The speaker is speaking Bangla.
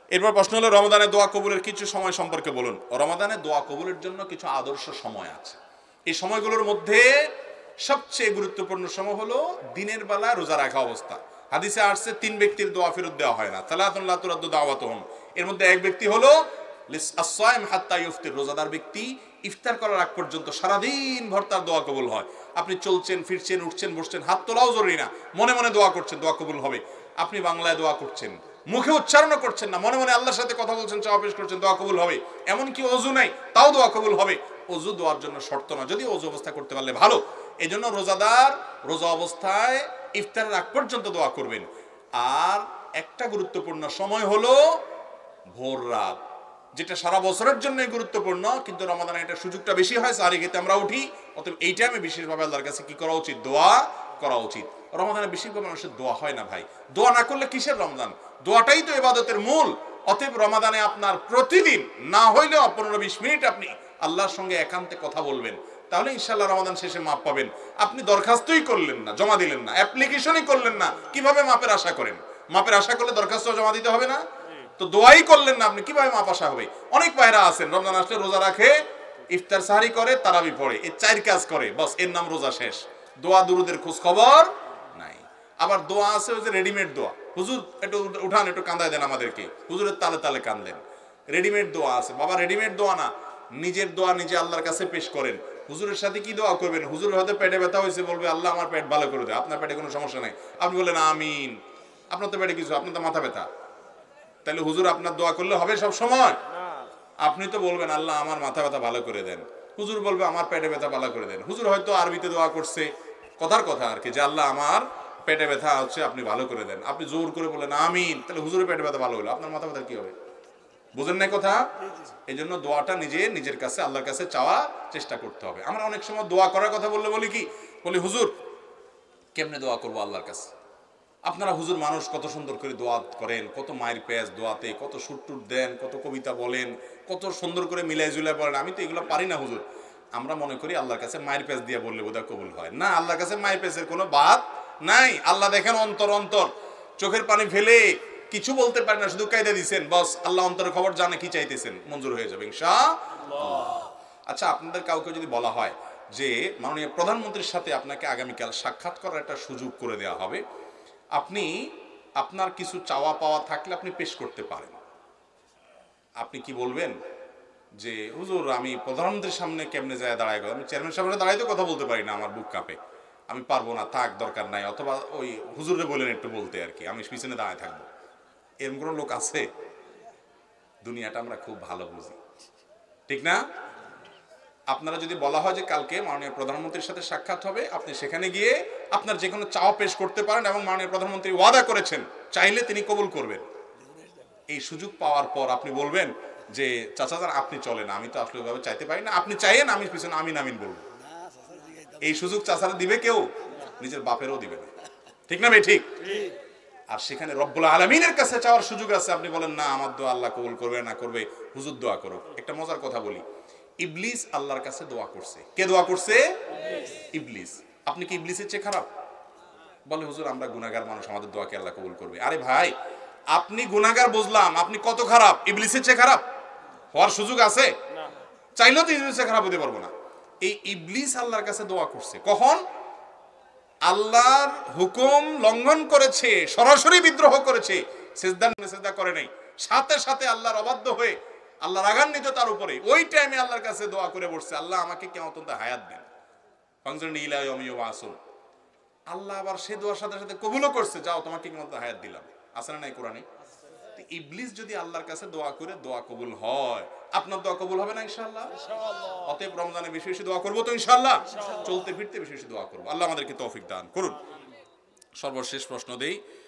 এরপর প্রশ্ন হলো রমাদানে দোয়া কবুলের কিছু সময় সম্পর্কে বলুন। রমাদানে দোয়া কবুলের জন্য কিছু আদর্শ সময় আছে। এই সময়গুলোর মধ্যে সবচেয়ে গুরুত্বপূর্ণ সময় হলো দিনের বেলা রোজা রাখা অবস্থা। হাদিসে আসছে 3 ব্যক্তির দোয়া ফেরত দেওয়া হয় না, সালাতুন লা তুরাদ্দু দাওয়াতুহুম। এর মধ্যে এক ব্যক্তি হলো আস-সাইম হাত্তা ইফতির, রোজাদার ব্যক্তি ইফতার করার আগ পর্যন্ত সারাদিন ভর তার দোয়া কবুল হয়। আপনি চলছেন ফিরছেন উঠছেন বসছেন, হাত তোলাও জরুরি না, মনে মনে দোয়া করছেন, দোয়া কবুল হবে। আপনি বাংলায় দোয়া করছেন, মুখে উচ্চারণও করছেন না, মনে মনে আল্লাহর সাথে কথা বলছেন, চাওয়া পেশ করছেন, দোয়া কবুল হবে। এমনকি অজু নাই তাও দোয়া কবুল হবে। অজু দোয়ার জন্য শর্ত না, যদি অজু অবস্থা করতে পারলে ভালো। এই জন্য রোজাদার রোজা অবস্থায় ইফতারের আগ পর্যন্ত দোয়া করবেন। আর একটা গুরুত্বপূর্ণ সময় হলো ভোর রাত, যেটা সারা বছরের জন্য গুরুত্বপূর্ণ, কিন্তু রমাদানে এটা সুযোগটা বেশি হয়, সারি খেতে আমরা উঠি। অতএব এই টাইমে বিশেষভাবে আল্লাহর কাছে কি করা উচিত? দোয়া করা উচিত। রমাদানে বেশিরভাগ মানুষের দোয়া হয় না ভাই। দোয়া না করলে কিসের রমজান? দোয়াটাই তো ইবাদতের মূল। অতএব রমাদানে আপনার প্রতিদিন না হইলেও 15-20 মিনিট আপনি আল্লাহর সঙ্গে একান্তে কথা বলবেন, তাহলে ইনশাআল্লাহ রমাদান শেষে মাপ পাবেন। আপনি দরখাস্তই করলেন না, জমা দিলেন না, অ্যাপ্লিকেশনই করলেন না, কিভাবে মাপের আশা করেন? মাপের আশা করলে দরখাস্ত জমা দিতে হবে না? তো দোয়াই করলেন না আপনি, কিভাবে মাপ আশা হবে? অনেক ভাইরা আছেন রমজান আসলে রোজা রাখে, ইফতার সাহরি করে, তারাবি পড়ে, এই 4 কাজ করে, বাস এর নাম রোজা শেষ। দোয়া দুরুদের খোঁজ খবর নাই। আবার দোয়া আছে ওই যে রেডিমেড দোয়া, হুজুর একটু উঠান, একটু কান্দায় দেন আমাদেরকে, হুজুরের তালে তালে কান্দেন। রেডিমেড দোয়া আছে বাবা, রেডিমেড দোয়া না, নিজের দোয়া নিজে আল্লাহর কাছে পেশ করেন। হুজুরের সাথে কি দোয়া করবেন? হুজুরের হয়তো পেটে ব্যথা হয়েছে, বলবে আল্লাহ আমার পেট ভালো করে দেয়। আপনার পেটে কোনো সমস্যা নাই, আপনি বললেন আমিন। আপনার তো পেটে কিছু, আপনার তো মাথা ব্যথা, তাহলে হুজুর আপনার দোয়া করলে হবে সব সময়? আপনি তো বলবেন আল্লাহ আমার মাথা ব্যথা ভালো করে দেন, হুজুর বলবে আমার পেটে ব্যথা ভালো করে দেন। হুজুর হয়তো আরবিতে দোয়া করছে, কথার কথা আর কি, যে আল্লাহ আমার পেটে ব্যথা হচ্ছে আপনি ভালো করে দেন। আপনি জোর করে বলেন আমিন, তাহলে হুজুরের পেটে ব্যথা ভালো হলো, আপনার মাথা ব্যথা কি হবে? বুঝেন না কথা? এই জন্য দোয়াটা নিজের কাছে আল্লাহর কাছে চাওয়া চেষ্টা করতে হবে। আমরা অনেক সময় দোয়া করার কথা বললে বলি কি, বলি হুজুর কেমনে দোয়া করবো আল্লাহর কাছে? আপনারা হুজুর মানুষ কত সুন্দর করে দোয়া করেন, কত মায়ের পেঁয়াজ দোয়াতে, কত সুরটুর দেন, কত কবিতা বলেন, কত সুন্দর করে মিলাই জুলাই বলেন, আমি তো এগুলো পারি না হুজুর। আমরা মনে করি আল্লাহর কাছে মায়ের পেঁয়াজ দিয়ে বললে বোধহয় কবুল হয় না। আল্লাহর কাছে মায়ের পেঁয়াজের কোনো বাদ নাই। আল্লাহ দেখেন অন্তর অন্তর, চোখের পানি ফেলে কিছু বলতে পারে না, শুধু কায়দা দিচ্ছেন, বস আল্লাহ অন্তরের খবর জানে, কি চাইতেছেন মঞ্জুর হয়ে যাবে ইনশাআল্লাহ। আচ্ছা, আপনাদের কাউকে যদি বলা হয় যে মাননীয় প্রধানমন্ত্রীর সাথে আপনাকে আগামীকাল সাক্ষাৎ করার একটা সুযোগ করে দেওয়া হবে, আপনি আপনার কিছু চাওয়া পাওয়া থাকলে আপনি পেশ করতে পারেন, আপনি কি বলবেন? যে হুজুর আমি প্রধানমন্ত্রীর সামনে কেমনে যায় দাঁড়ায়, আমি চেয়ারম্যান সামনে দাঁড়াই তো কথা বলতে পারি না, আমার বুক কাঁপে, আমি পারবো না, থাক দরকার নাই, অথবা ওই হুজুরে বলেন একটু বলতে আর কি, আমি পিছনে দাঁড়ায় থাকবো। এরকম কোনো লোক আছে? দুনিয়াটা আমরা খুব ভালো বুঝি, ঠিক না? আপনারা যদি বলা হয় যে কালকে মাননীয় প্রধানমন্ত্রীর সাথে সাক্ষাৎ হবে, আপনি সেখানে গিয়ে আপনার যে কোনো চাওয়া পেশ করতে পারেন, এবং মাননীয় প্রধানমন্ত্রী ওয়াদা করেছেন চাইলে তিনি কবুল করবেন। এই সুযোগ পাওয়ার পর আপনি বলবেন যে চাচা যান আপনি চলেন, আমি তো আসলে ওইভাবে চাইতে পারি না, আপনি চাইেন, আমি পিছনে আমিন আমিন বলবো। এই সুযোগ চাচারা দিবে কেউ? নিজের বাপেরও দিবে না, ঠিক না ভাই? ঠিক। আর সেখানে রব্বুল আলামিনের কাছে চাওয়ার সুযোগ আছে, আপনি বলেন না আমার দোয়া আল্লাহ কবুল করবে না করবে, হুজুর দোয়া করুক। একটা মজার কথা বলি, ইবলিস আল্লাহর কাছে দোয়া করছে। কে দোয়া করছে? ইবলিস। আপনি কি ইবলিসের চেয়ে খারাপ? বলে হুজুর আমরা গুনাহগার মানুষ, আমাদের দোয়া কি আল্লাহ কবুল করবে? আরে ভাই, আপনি গুনাহগার বুঝলাম, আপনি কত খারাপ? ইবলিসের চেয়ে খারাপ হওয়ার সুযোগ আছে? চাইলেও তো ইবলিসের চেয়ে খারাপ হতে পারবো না। এই ইবলিস আল্লাহর কাছে দোয়া করছে কখন? আল্লাহর হুকুম লঙ্ঘন করেছে, সরাসরি বিদ্রোহ করেছে, সেজদা করে নাই, সাথে সাথে আল্লাহর অবাধ্য হয়ে আল্লাহ রাগান্বিত তার উপরে, ওই টাইমে আল্লাহর কাছে দোয়া করে বসছে, আল্লাহ আমাকে কিয়ামত হায়াত দেন, ফাংশন ইলা ইয়াউমিয়্যু বাসুন। আল্লাহ আবার সে দোয়ার সাথে সাথে কবুলও করছে, যাও তোমাকে কিয়ামত হায়াত দিলাম। আছে না নাই কোরআনে? ইবলিস যদি আল্লাহর কাছে দোয়া করে দোয়া কবুল হয়, আপনার দোয়া কবুল হবে না ইনশাআল্লাহ? অতএব রমজানে বেশি বেশি দোয়া করবো তো ইনশাআল্লাহ, চলতে ফিরতে বেশি বেশি দোয়া করবো। আল্লাহ আমাদেরকে তৌফিক দান করুন। সর্বশেষ প্রশ্ন দেই,